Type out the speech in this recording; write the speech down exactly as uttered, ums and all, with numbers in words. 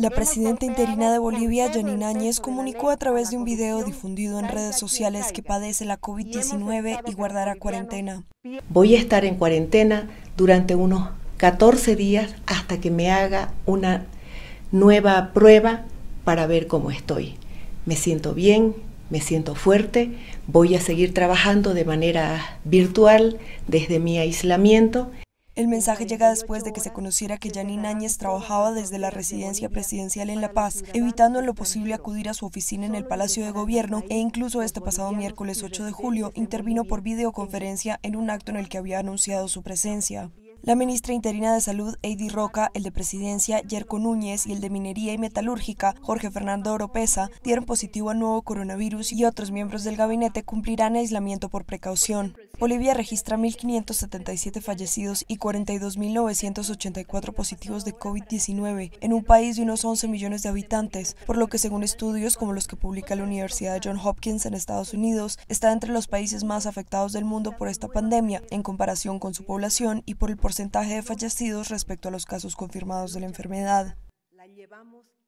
La presidenta interina de Bolivia, Yanine Áñez, comunicó a través de un video difundido en redes sociales que padece la COVID diecinueve y guardará cuarentena. Voy a estar en cuarentena durante unos catorce días hasta que me haga una nueva prueba para ver cómo estoy. Me siento bien, me siento fuerte, voy a seguir trabajando de manera virtual desde mi aislamiento. El mensaje llega después de que se conociera que Yanine Áñez trabajaba desde la residencia presidencial en La Paz, evitando en lo posible acudir a su oficina en el Palacio de Gobierno, e incluso este pasado miércoles ocho de julio intervino por videoconferencia en un acto en el que había anunciado su presencia. La ministra interina de Salud, Heidi Roca, el de Presidencia, Yerko Núñez, y el de Minería y Metalúrgica, Jorge Fernando Oropesa, dieron positivo al nuevo coronavirus y otros miembros del gabinete cumplirán aislamiento por precaución. Bolivia registra mil quinientos setenta y siete fallecidos y cuarenta y dos mil novecientos ochenta y cuatro positivos de COVID diecinueve en un país de unos once millones de habitantes, por lo que según estudios como los que publica la Universidad de Johns Hopkins en Estados Unidos, está entre los países más afectados del mundo por esta pandemia, en comparación con su población y por el porcentaje de fallecidos respecto a los casos confirmados de la enfermedad.